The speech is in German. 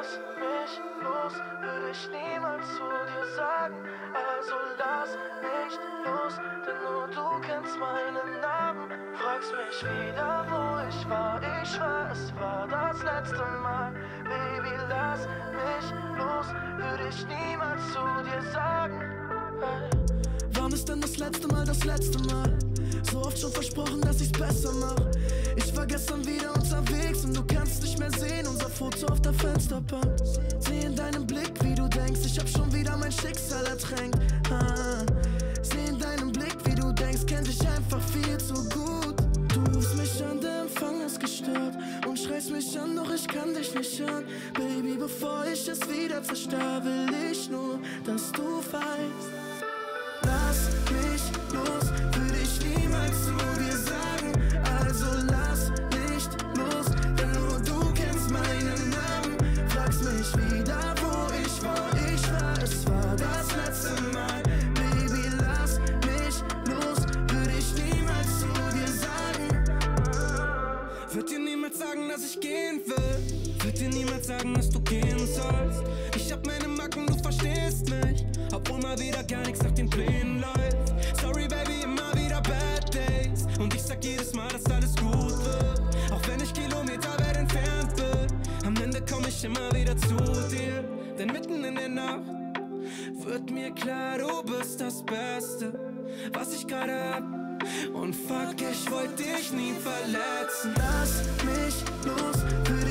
Lass mich los, würde ich niemals zu dir sagen. Also lass nicht los, denn nur du kennst meinen Namen. Fragst mich wieder, wo ich war, es war das letzte Mal. Baby, lass mich los, würde ich niemals zu dir sagen. Hey. Wann ist denn das letzte Mal das letzte Mal? So oft schon versprochen, dass ich's besser mach. Ich war gestern wieder unterwegs und du kannst nicht mehr sehen unser Foto auf der Fensterbank. Seh in deinem Blick, wie du denkst, ich hab schon wieder mein Schicksal ertränkt. Seh in deinem Blick, wie du denkst, kenn dich einfach viel zu gut. Du rufst mich an, der Empfang ist gestört und schreist mich an, doch ich kann dich nicht hören. Baby, bevor ich es wieder zerstör, will ich nur, dass du weißt. Lass mich los, würde ich niemals zu dir sagen. Also lass nicht los, denn nur du kennst meinen Namen. Fragst mich wieder, wo ich war, es war das letzte Mal. Baby, lass mich los, würde ich niemals zu dir sagen. Würd dir niemals sagen, dass ich gehen will. Würd dir niemals sagen, dass du gehen sollst. Ich hab meine Macken, du verstehst mich, obwohl mal wieder gar nichts nach den Plänen läuft. Sorry Baby, immer wieder Bad Days und ich sag jedes Mal, dass alles gut wird. Auch wenn ich kilometerweit entfernt bin, am Ende komm ich immer wieder zu dir. Denn mitten in der Nacht wird mir klar, du bist das Beste, was ich gerade hab. Und fuck, ich wollte dich nie verletzen. Lass mich los,